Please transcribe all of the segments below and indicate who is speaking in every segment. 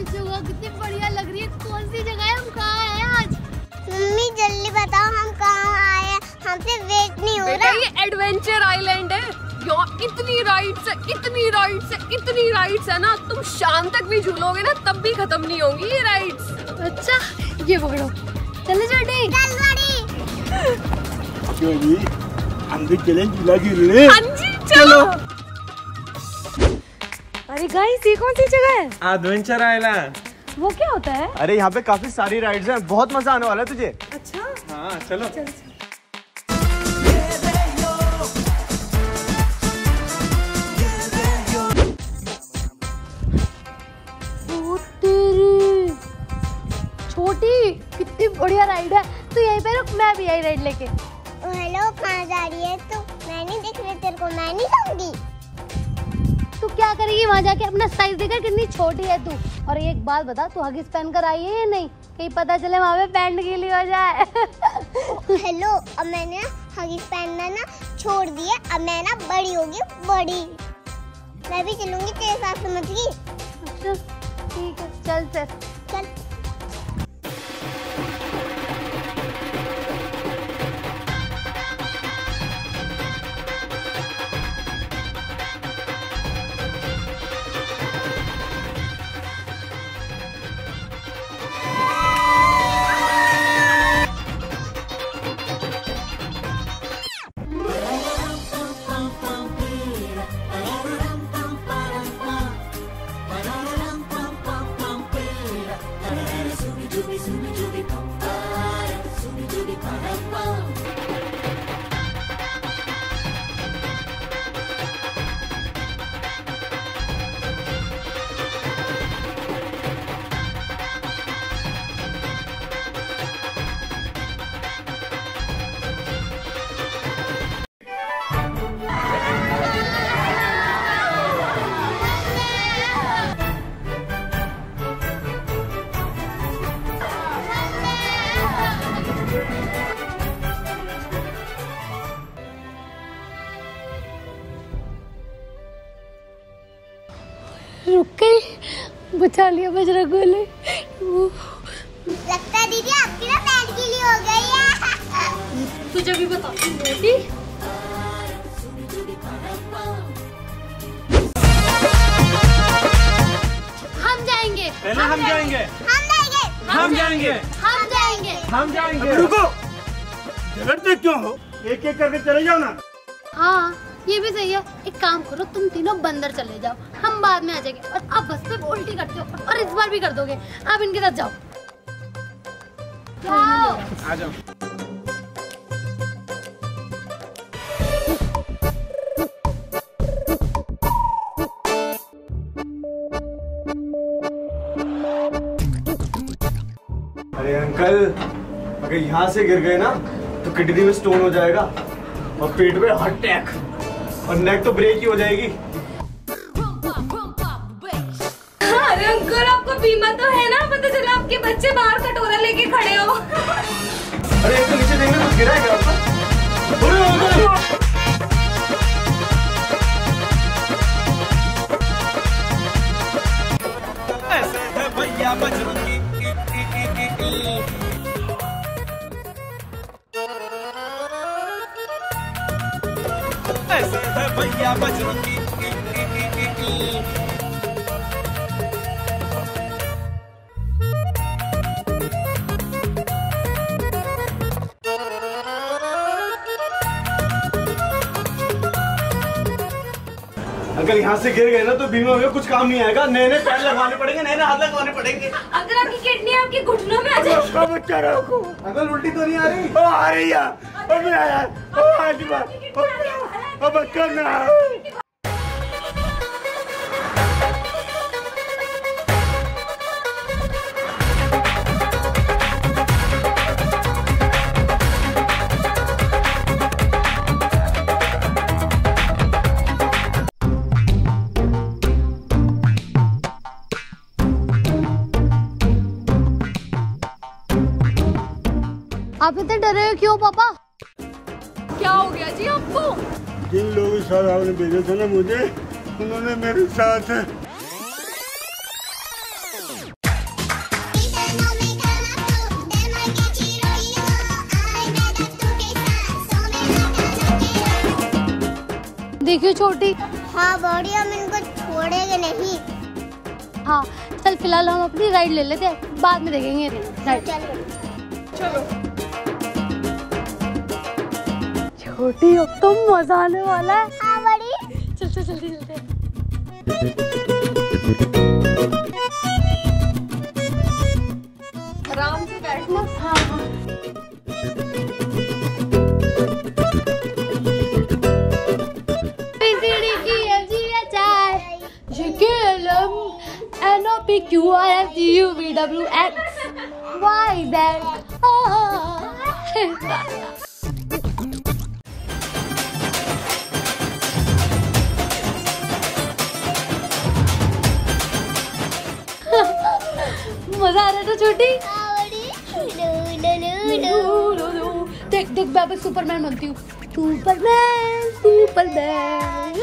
Speaker 1: जगह कितनी बढ़िया लग रही है। कौन सी जगह है, हम कहाँ हैं आज?
Speaker 2: मम्मी जल्दी बताओ हम कहाँ आए हैं, हमसे वेट नहीं हो रहा।
Speaker 3: ये एडवेंचर आइलैंड है। यहाँ इतनी राइड्स है, इतनी राइड्स है, इतनी राइड्स है ना, तुम शाम तक भी झूलोगे ना तब भी खत्म नहीं होंगी ये राइड्स।
Speaker 1: अच्छा ये पकड़ो, चलो छोटी।
Speaker 2: चल बड़ी।
Speaker 4: चलिए हम भी चलें झूला झूलने।
Speaker 3: हाँ जी चलो।
Speaker 1: अरे गाइस ये कौन सी जगह है?
Speaker 5: Adventure island.
Speaker 1: वो क्या होता है?
Speaker 5: अरे यहाँ पे काफी सारी राइड्स हैं, बहुत मजा आने वाला है तुझे।
Speaker 1: अच्छा
Speaker 5: हाँ चलो।
Speaker 1: छोटी कितनी बढ़िया राइड है। तू यहीं पे रुक, मैं भी यही राइड लेके।
Speaker 2: हेलो कहाँ जा रही है तू? मैं नहीं दिख रही तेरे को, मैं नहीं जाऊंगी।
Speaker 1: तू क्या करेगी वहाँ जाके? अपना साइज देखकर कितनी छोटी है तू। और एक बात बता, तू हगिस पहन कर आई है या नहीं? कहीं पता चले वहाँ पे पैंट गीली हो जाए।
Speaker 2: हेलो अब मैंने हगिस पहनना ना छोड़ दिया, अब मैं ना बड़ी होगी, बड़ी। मैं भी चलूंगी तेरे साथ, समझ गई?
Speaker 1: अच्छा ठीक है, चल फिर
Speaker 2: चल।
Speaker 1: रुक गई, बचा लिया बजरंगबली।
Speaker 2: लगता है दीदी आपकी ना पैंट गीली हो गई है।
Speaker 1: तुझे भी बताती हूँ बेटी। हम जाएंगे,
Speaker 5: पहले हम जाएंगे,
Speaker 2: हम जाएंगे,
Speaker 5: हम जाएंगे,
Speaker 2: हम जाएंगे।
Speaker 5: हम जाएंगे।
Speaker 4: रुको, झगड़ते क्यों हो? एक एक करके चले जाओ ना।
Speaker 1: हाँ ये भी सही है। एक काम करो, तुम तीनों बंदर चले जाओ, हम बाद में आ जाएंगे। और आप बस पे उल्टी करते हो और इस बार भी कर दोगे। आप इनके साथ जाओ।
Speaker 5: आ जाओ। अरे अंकल, अगर यहाँ से गिर गए ना तो किडनी में स्टोन हो जाएगा और पेट में हार्ट अटैक और नेक तो ब्रेक ही हो जाएगी।
Speaker 3: अरे अंकल आपको बीमा तो है ना? पता चला आपके बच्चे बाहर कटोरा लेके खड़े हो।
Speaker 5: अरे अंकल नीचे देखना, कुछ गिरा है क्या आपका? ऐसे है भैया बजरंगी। ऐसे है भैया बजरंगी। अगर यहाँ से गिर गए ना तो बीमा में कुछ काम नहीं आएगा। नए नए पैर लगवाने पड़ेंगे, नए नए हाथ लगवाने पड़ेंगे।
Speaker 3: अगर आपकी किडनी आपके घुटनों में आ जाए।
Speaker 4: बच्चा रखो।
Speaker 5: अगर उल्टी तो नहीं आ रही?
Speaker 4: ओ आ रही है। ओ मेरा यार, ओ आज बात, ओ बच्चा ना।
Speaker 1: आप इतने डरे हो क्यों पापा?
Speaker 3: क्या हो गया जी आपको?
Speaker 4: जिन लोगों के साथ आपने भेजा था ना मुझे, उन्होंने मेरे साथ
Speaker 1: देखियो छोटी।
Speaker 2: हाँ बड़ी, हम इनको छोड़ेंगे नहीं।
Speaker 1: हाँ चल फिलहाल हम अपनी राइड ले लेते हैं, बाद में देखेंगे राइड।
Speaker 3: चलो
Speaker 1: छोटी अब तो मजा आने वाला है।
Speaker 2: हाँ बड़ी।
Speaker 1: चल चल जल्दी चलते हैं।
Speaker 3: आराम से बैठना।
Speaker 1: हाँ हाँ। मजा आ रहा है तो छोटी। देख देख मैं अभी सुपरमैन बनती हूँ। Superman Superman.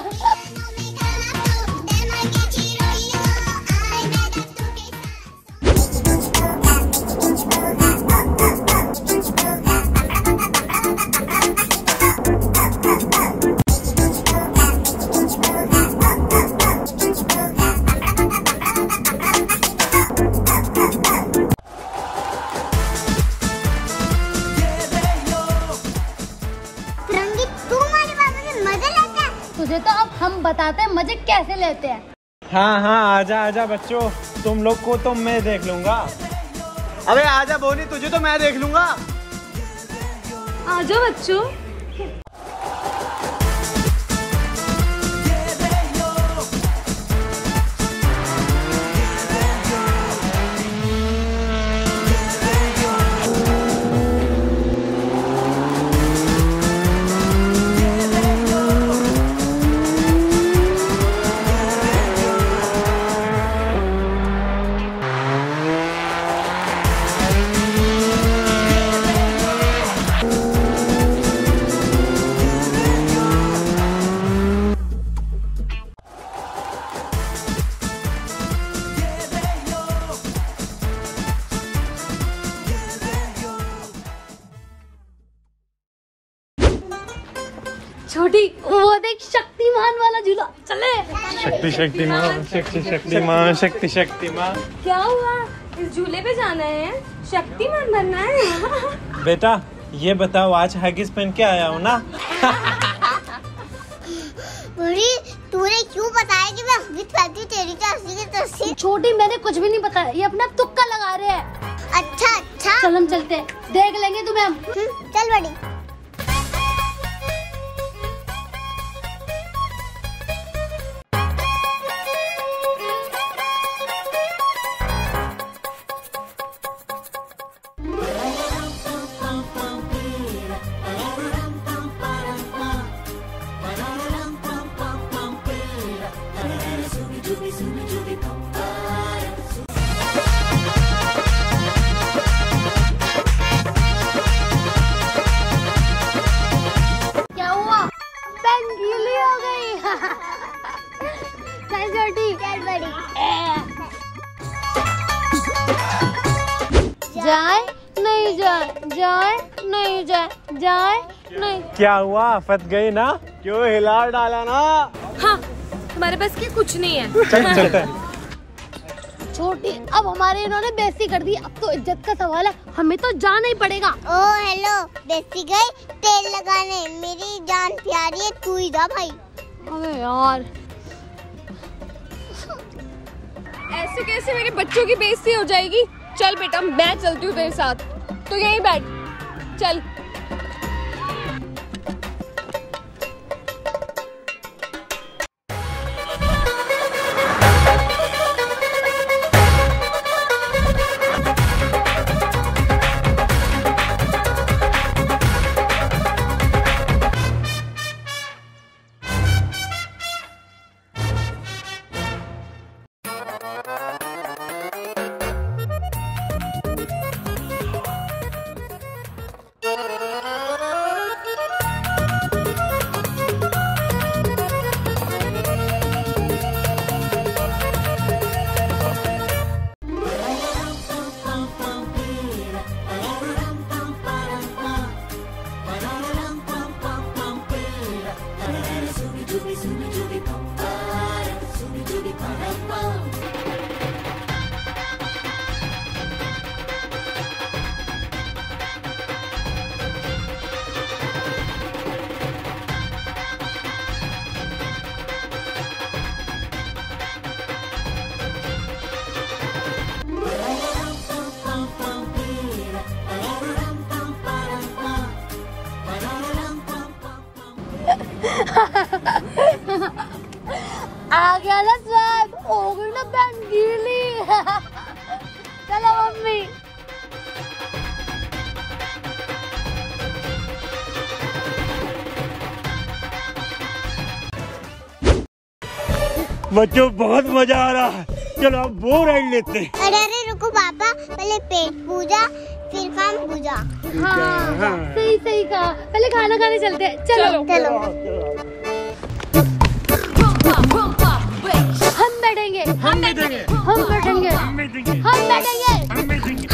Speaker 1: तुझे तो अब हम बताते हैं मजे कैसे लेते हैं।
Speaker 4: हाँ हाँ आजा आजा बच्चों, तुम लोग को तो मैं देख लूंगा।
Speaker 5: अबे आजा बोनी, तुझे तो मैं देख लूंगा।
Speaker 1: आजो बच्चों। छोटी वो देख शक्तिमान वाला झूला, चले।
Speaker 4: शक्तिमान।
Speaker 3: क्या हुआ, इस झूले पे जाना है, शक्तिमान बनना है?
Speaker 4: बेटा ये बताओ, आज हगिस पहन के आया हूँ ना?
Speaker 2: बड़ी तूने क्यों बताया कि मैं हगिस पहनती हूँ? तेरी क्या हंसी की तस्वीर।
Speaker 1: छोटी मैंने कुछ भी नहीं बताया, ये अपना तुक्का लगा रहे हैं।
Speaker 2: अच्छा अच्छा
Speaker 1: चल हम चलते हैं, देख लेंगे तुम्हें हम।
Speaker 2: चल बड़ी।
Speaker 1: क्या हुआ? पेन गीली हो गई। चल छोटी।
Speaker 2: चल बड़ी।
Speaker 1: जाए नहीं जाए, जाए नहीं जाए, जाए नहीं।
Speaker 4: क्या हुआ, फंस गई ना?
Speaker 5: क्यों हिला डाला ना?
Speaker 3: हाँ तुम्हारे पास की कुछ नहीं है।
Speaker 4: चल चलते हैं।
Speaker 1: छोटी अब हमारे इन्होंने बेइज्जती कर दी, अब तो इज्जत का सवाल है, हमें तो जाना ही पड़ेगा।
Speaker 2: ओ हेलो, बेसी गई तेल लगाने, मेरी जान प्यारी है, तू ही जा भाई।
Speaker 1: अबे यार
Speaker 3: ऐसे कैसे मेरे बच्चों की बेइज्जती हो जाएगी? चल बेटा मैं चलती हूँ तेरे साथ, तो यहीं बैठ, चल।
Speaker 1: आ गया ना स्वाद, हो गई ना पैंट गीली। चलो मम्मी।
Speaker 4: बच्चों बहुत मजा आ रहा है, चलो अब वो राइड लेते हैं।
Speaker 2: अरे रुको पापा, पहले पेट पूजा फिर काम पूजा।
Speaker 1: हाँ सही सही कहा, पहले खाना खाने चलते हैं। चलो
Speaker 2: चलो
Speaker 1: हम बैठेंगे,
Speaker 4: हम बैठेंगे,
Speaker 1: हम बैठेंगे,
Speaker 4: हम बैठेंगे,
Speaker 1: हम बैठेंगे,
Speaker 4: हम बैठेंगे,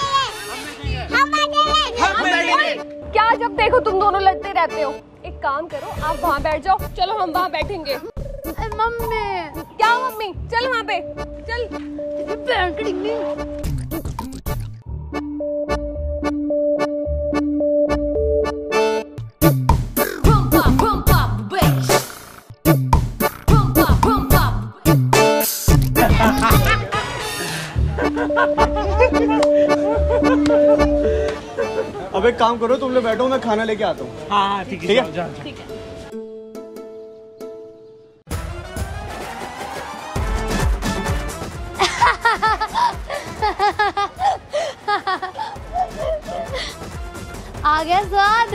Speaker 2: हम बैठेंगे।
Speaker 3: क्या जब देखो तुम दोनों लड़ते रहते हो। एक काम करो, आप वहाँ बैठ जाओ, चलो हम वहाँ बैठेंगे।
Speaker 1: मम्मी।
Speaker 3: क्या मम्मी, चल वहाँ पे चल।
Speaker 1: पैंट गीली।
Speaker 5: अब एक काम करो, तुम लोग बैठो, मैं खाना लेके आता हूँ।
Speaker 4: हाँ ठीक है, जाओ, जाओ।
Speaker 3: ठीक है।
Speaker 1: आ गया स्वाद।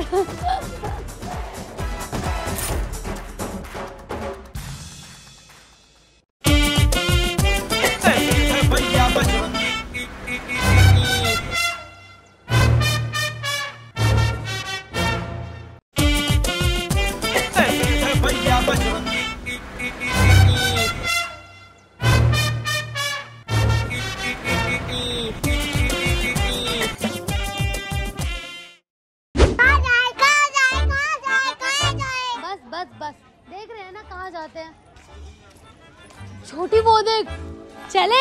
Speaker 1: बस देख रहे हैं ना कहाँ जाते हैं। छोटी वो देख, चले।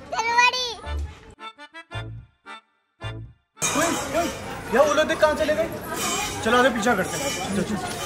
Speaker 5: वो लोग देख कहाँ चले गए। चलो आगे पीछा करते हैं। चलो।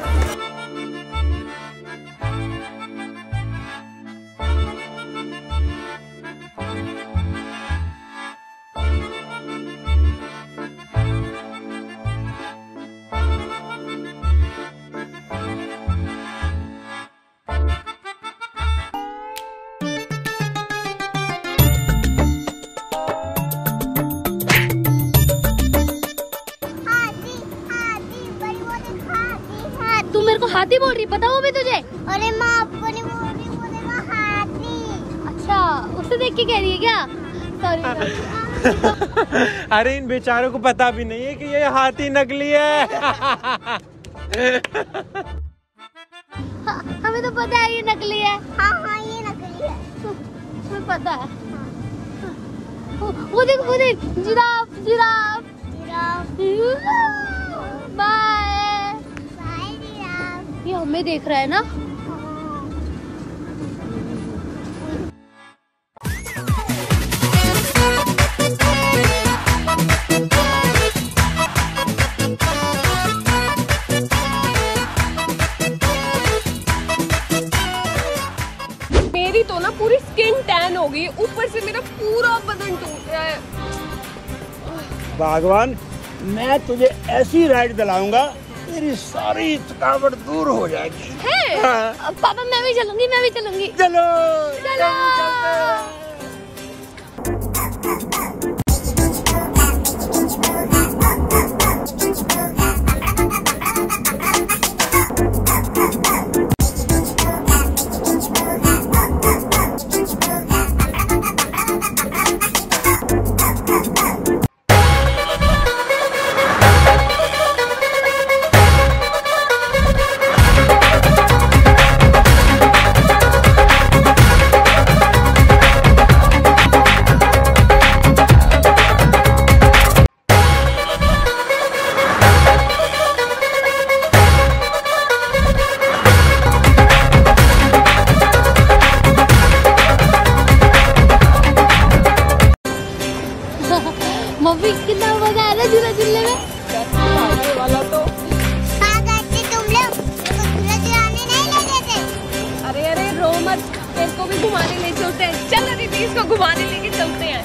Speaker 1: तू मेरे को हाथी बोल रही, पता वो भी तुझे?
Speaker 2: अरे माँ आपको नहीं बोल रही, वो देखो हाथी।
Speaker 1: अच्छा, उसे देख के कह रही है क्या? सॉरी।
Speaker 4: अरे इन बेचारों को पता भी नहीं है कि ये हाथी नकली है।
Speaker 1: हमें तो पता है ये नकली है।
Speaker 2: हाँ ये नकली है।
Speaker 1: हमें पता है। वो देख giraffe giraffe bye.
Speaker 2: Bye giraffe.
Speaker 1: ये हमें देख रहा है ना।
Speaker 3: मेरी तो ना पूरी स्किन टैन हो गई, ऊपर से मेरा पूरा बदन टूट रहा है।
Speaker 4: भगवान, मैं तुझे ऐसी राइड दिलाऊंगा तेरी सारी थकावट दूर हो जाएगी।
Speaker 3: है?
Speaker 4: हाँ।
Speaker 1: पापा मैं भी चलूंगी।
Speaker 4: चलो
Speaker 1: मम्मी कितना मजा आया ना झूला झूलने में।
Speaker 3: वाला तो
Speaker 2: कहाँ गए थे तुम लोग? झूला झुलाने नहीं ले गए थे?
Speaker 3: अरे रो मत, तेरे को भी घुमाने ले चलते हैं। चल ना दीदी, इसको घुमाने लेके चलते हैं।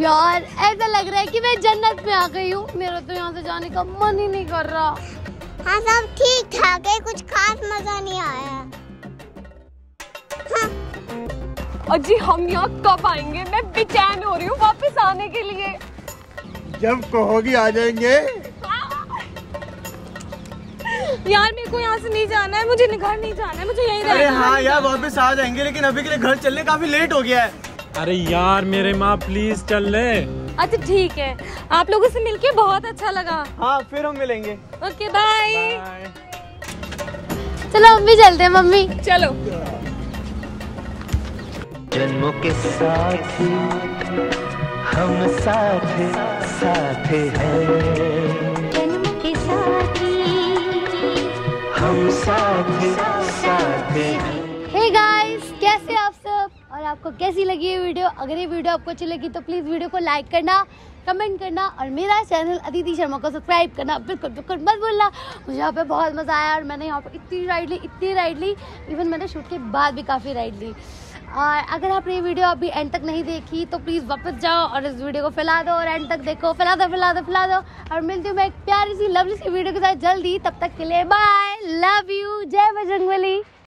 Speaker 1: यार ऐसा लग रहा है कि मैं जन्नत में आ गई हूँ। मेरा तो यहाँ से जाने का मन ही नहीं कर रहा।
Speaker 2: हाँ सब ठीक ठाक है, कुछ खास मजा नहीं आया। हाँ।
Speaker 3: अजी हम यहाँ कब आएंगे? मैं बेचैन हो रही हूँ वापस आने के लिए।
Speaker 4: जब कहोगी आ जाएंगे।
Speaker 3: यार मेरे को यहाँ से नहीं जाना है, मुझे घर नहीं जाना है, मुझे यहीं रहना है।
Speaker 5: अरे हाँ यार वापस आ जाएंगे, लेकिन अभी के लिए घर चलने काफी लेट हो गया है।
Speaker 6: अरे यार मेरे माँ प्लीज चल ले।
Speaker 3: अच्छा ठीक है, आप लोगों से मिलके बहुत अच्छा लगा।
Speaker 5: हाँ फिर हम मिलेंगे।
Speaker 3: Okay bye.
Speaker 1: चलो मम्मी चलते हैं। मम्मी
Speaker 3: चलो।
Speaker 7: जन्मों के साथ हम साथ साथ हैं,
Speaker 2: जन्म के साथी
Speaker 7: हम साथ साथ हैं।
Speaker 1: हे गाइस, कैसे आप सब और आपको कैसी लगी ये वीडियो? अगर ये वीडियो आपको अच्छी लगी तो प्लीज़ वीडियो को लाइक करना, कमेंट करना और मेरा चैनल अदिति शर्मा को सब्सक्राइब करना बिल्कुल बिल्कुल मत भूलना। मुझे यहाँ पे बहुत मज़ा आया और मैंने यहाँ पे इतनी राइड ली, इवन मैंने शूट के बाद भी काफ़ी राइड ली। और अगर आपने ये वीडियो अभी एंड तक नहीं देखी तो प्लीज़ वापस जाओ और इस वीडियो को फैला दो और एंड तक देखो। फैला दो और मिलती हूँ मैं एक प्यारी सी लवली सी वीडियो के साथ जल्दी। तब तक के लिए बाय, लव यू, जय बजरंगबली।